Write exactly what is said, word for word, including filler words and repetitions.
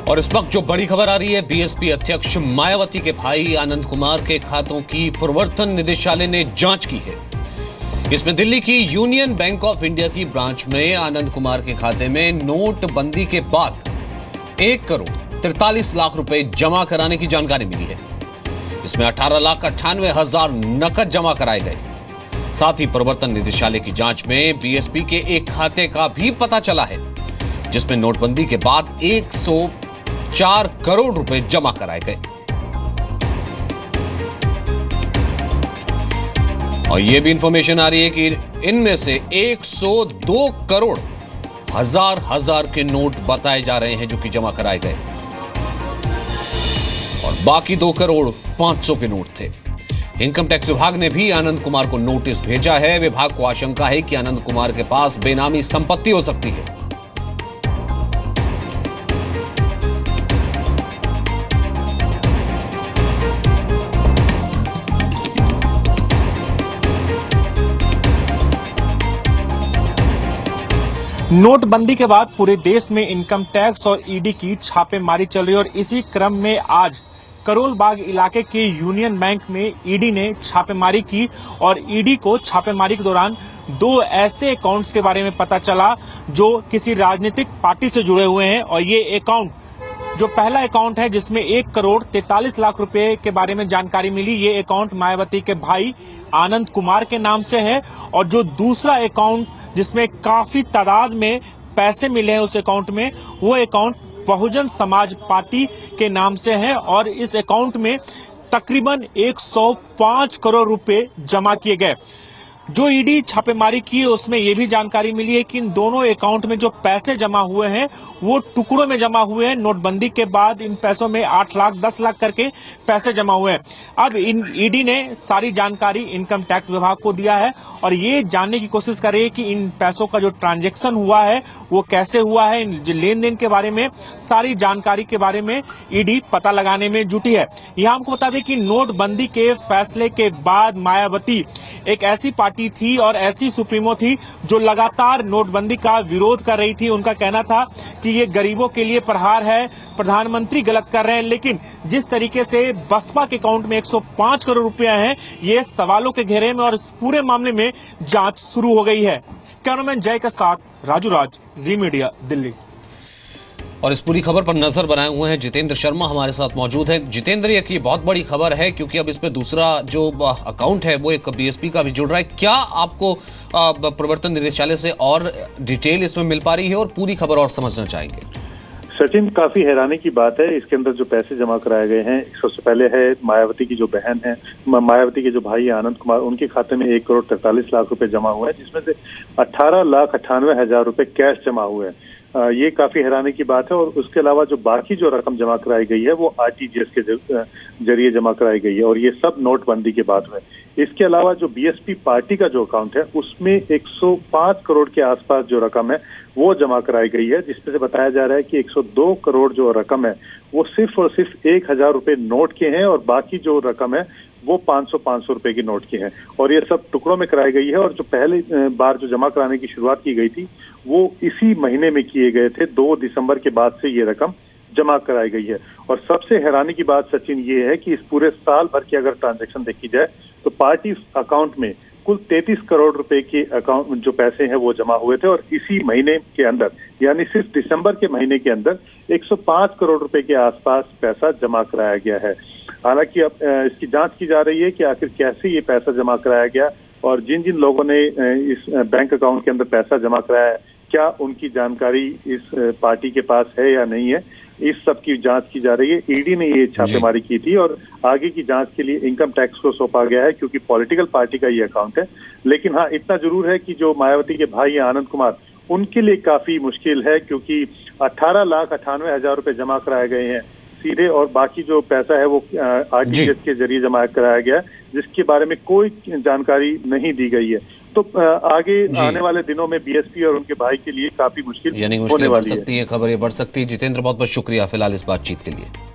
और इस वक्त जो बड़ी खबर आ रही है, बीएसपी अध्यक्ष मायावती के भाई आनंद कुमार के खातों की प्रवर्तन निदेशालय ने जांच की है। इसमें दिल्ली की यूनियन बैंक ऑफ इंडिया की ब्रांच में आनंद कुमार के खाते में नोटबंदी के बाद एक करोड़ तिरतालीस लाख रुपए जमा कराने की जानकारी मिली है। इसमें अठारह लाख अट्ठानवे हजार नकद जमा कराए गए। साथ ही प्रवर्तन निदेशालय की जांच में बीएसपी के एक खाते का भी पता चला है, जिसमें नोटबंदी के बाद एक सौ चार करोड़ रुपए जमा कराए गए। और यह भी इंफॉर्मेशन आ रही है कि इनमें से एक सौ दो करोड़ हजार हजार के नोट बताए जा रहे हैं जो कि जमा कराए गए, और बाकी दो करोड़ पांच सौ के नोट थे। इनकम टैक्स विभाग ने भी आनंद कुमार को नोटिस भेजा है। विभाग को आशंका है कि आनंद कुमार के पास बेनामी संपत्ति हो सकती है। नोटबंदी के बाद पूरे देश में इनकम टैक्स और ईडी की छापेमारी चल रही है, और इसी क्रम में आज करोल बाग इलाके के यूनियन बैंक में ईडी ने छापेमारी की। और ईडी को छापेमारी के दौरान दो ऐसे अकाउंट्स के बारे में पता चला जो किसी राजनीतिक पार्टी से जुड़े हुए हैं। और ये अकाउंट, जो पहला अकाउंट है जिसमें एक करोड़ तैतालीस लाख रुपए के बारे में जानकारी मिली, ये अकाउंट मायावती के भाई आनंद कुमार के नाम से है। और जो दूसरा अकाउंट जिसमें काफी तादाद में पैसे मिले हैं उस अकाउंट में, वो अकाउंट बहुजन समाज पार्टी के नाम से है। और इस अकाउंट में तकरीबन एक सौ पाँच करोड़ रुपए जमा किए गए। जो ईडी छापेमारी की है उसमें यह भी जानकारी मिली है कि इन दोनों अकाउंट में जो पैसे जमा हुए हैं वो टुकड़ों में जमा हुए हैं। नोटबंदी के बाद इन पैसों में आठ लाख दस लाख करके पैसे जमा हुए हैं। अब इन ईडी ने सारी जानकारी इनकम टैक्स विभाग को दिया है और ये जानने की कोशिश कर रही है कि इन पैसों का जो ट्रांजैक्शन हुआ है वो कैसे हुआ है। इन लेन देन के बारे में सारी जानकारी के बारे में ईडी पता लगाने में जुटी है। यहाँ हमको बता दें कि नोटबंदी के फैसले के बाद मायावती एक ऐसी पार्टी थी और ऐसी सुप्रीमो थी जो लगातार नोटबंदी का विरोध कर रही थी। उनका कहना था कि ये गरीबों के लिए प्रहार है, प्रधानमंत्री गलत कर रहे हैं। लेकिन जिस तरीके से बसपा के अकाउंट में एक सौ पाँच करोड़ रुपया है, ये सवालों के घेरे में और इस पूरे मामले में जांच शुरू हो गई है। कैमरामैन जय के साथ राजू राज, जी मीडिया, दिल्ली। और इस पूरी खबर पर नजर बनाए हुए हैं जितेंद्र शर्मा हमारे साथ मौजूद है। जितेंद्र, ये बहुत बड़ी खबर है क्योंकि अब इसमें दूसरा जो अकाउंट है वो एक बीएसपी का भी जुड़ रहा है। क्या आपको प्रवर्तन निदेशालय से और डिटेल इसमें मिल पा रही है और पूरी खबर और समझना चाहेंगे? सचिन, काफी हैरानी की बात है। इसके अंदर जो पैसे जमा कराए गए हैं, सबसे पहले है मायावती की जो बहन है, मायावती के जो भाई आनंद कुमार, उनके खाते में एक करोड़ तैतालीस लाख रुपए जमा हुए हैं, जिसमें से अठारह लाख अट्ठानवे हजार रुपए कैश जमा हुए हैं। ये काफी हैरानी की बात है। और उसके अलावा जो बाकी जो रकम जमा कराई गई है वो आरटीजीएस के जरिए जमा कराई गई है, और ये सब नोटबंदी के बाद हुए। इसके अलावा जो बीएसपी पार्टी का जो अकाउंट है उसमें एक सौ पाँच करोड़ के आसपास जो रकम है वो जमा कराई गई है, जिसमें से बताया जा रहा है कि एक सौ दो करोड़ जो रकम है वो सिर्फ और सिर्फ एक हजार रुपए नोट के हैं, और बाकी जो रकम है वो पाँच सौ पाँच सौ रुपए की नोट की है। और ये सब टुकड़ों में कराई गई है। और जो पहले बार जो जमा कराने की शुरुआत की गई थी वो इसी महीने में किए गए थे। दो दिसंबर के बाद से ये रकम जमा कराई गई है। और सबसे हैरानी की बात सचिन ये है कि इस पूरे साल भर की अगर ट्रांजैक्शन देखी जाए तो पार्टी अकाउंट में कुल तैंतीस करोड़ रुपए के अकाउंट जो पैसे हैं वो जमा हुए थे, और इसी महीने के अंदर यानी सिर्फ दिसंबर के महीने के अंदर एक सौ पाँच करोड़ रुपए के आसपास पैसा जमा कराया गया है। हालांकि अब इसकी जांच की जा रही है कि आखिर कैसे ये पैसा जमा कराया गया, और जिन जिन लोगों ने इस बैंक अकाउंट के अंदर पैसा जमा कराया है क्या उनकी जानकारी इस पार्टी के पास है या नहीं है, इस सब की जांच की जा रही है। ईडी ने ये छापेमारी की थी और आगे की जांच के लिए इनकम टैक्स को सौंपा गया है, क्योंकि पॉलिटिकल पार्टी का ये अकाउंट है। लेकिन हाँ, इतना जरूर है कि जो मायावती के भाई आनंद कुमार, उनके लिए काफी मुश्किल है, क्योंकि अठारह लाख अट्ठानवे हजार रुपए जमा कराए गए हैं सीधे, और बाकी जो पैसा है वो आरटीजीएस के जरिए जमा कराया गया, जिसके बारे में कोई जानकारी नहीं दी गई है। तो आगे आने वाले दिनों में बीएसपी और उनके भाई के लिए काफी मुश्किल यानी मुश्किल बढ़ सकती है, खबर ये बढ़ सकती है। जितेंद्र, बहुत बहुत शुक्रिया फिलहाल इस बातचीत के लिए।